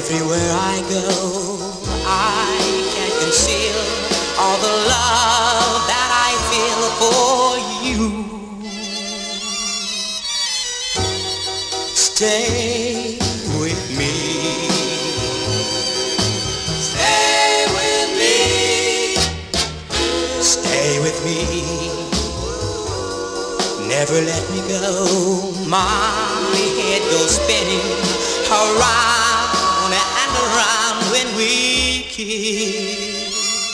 Everywhere I go, I can't conceal all the love that I feel for you. Stay with me. Stay with me. Stay with me. Never let me go. My head goes spinning around and around when we kiss.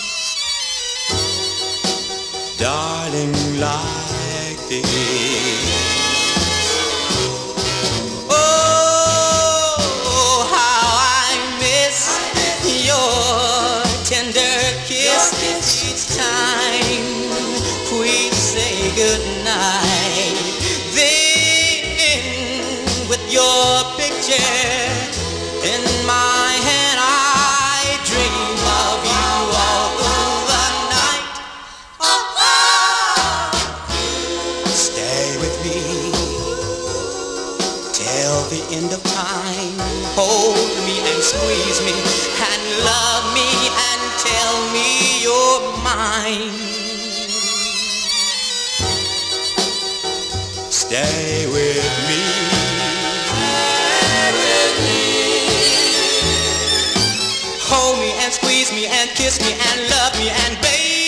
Darling, like this. Oh, how I miss your tender kiss each time we say goodnight. Then with your picture in my hand, I dream of you all through the night. Oh, oh. Stay with me till the end of time. Hold me and squeeze me and love me and tell me you're mine. Stay with me. Stay with me. Hold me and squeeze me and kiss me and love me and baby.